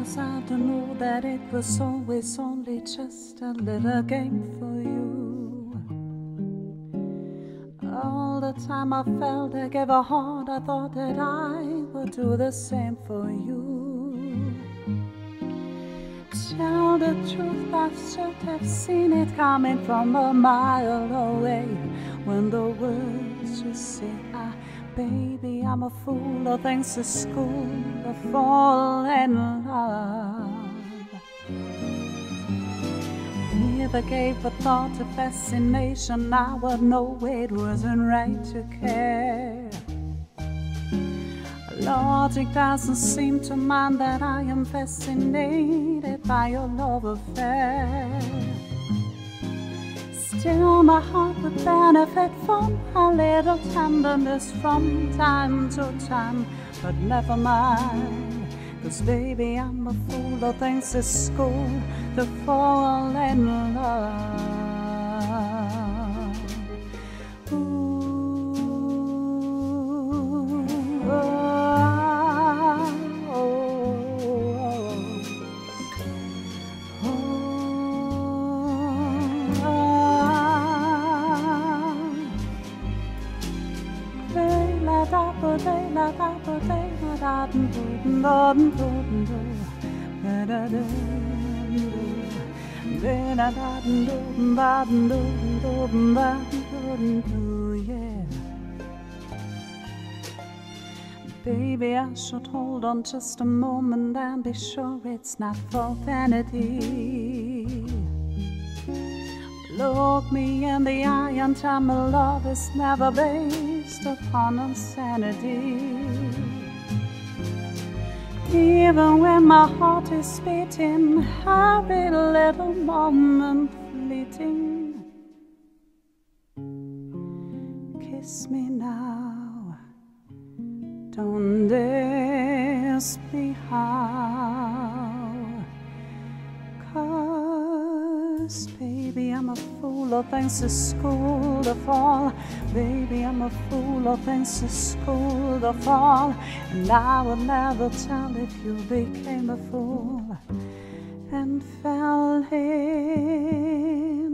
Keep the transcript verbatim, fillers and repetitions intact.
was I to know that it was always only just a little game for you? All the time I felt I gave a heart, I thought that I would do the same for you. Tell the truth, I should have seen it coming from a mile away. When the words you say, ah, baby, I'm a fool, or thanks to school, I fall in love. Never gave a thought to fascination, I would know it wasn't right to care. Logic doesn't seem to mind that I am fascinated by your love affair. Still my heart would benefit from a little tenderness from time to time. But never mind, 'cause baby I'm a fool, or thanks to school, to fall in love. Yeah. Baby, I should hold on just a moment and be sure it's not for vanity. Look me in the eye and tell me love is never based upon insanity. Even when my heart is beating, every little moment fleeting. Kiss me now, don't ask me how, 'cause baby I'm a fool, or thanks to school to fall. Baby I'm a fool, or thanks to school to fall. And I would never tell if you became a fool and fell in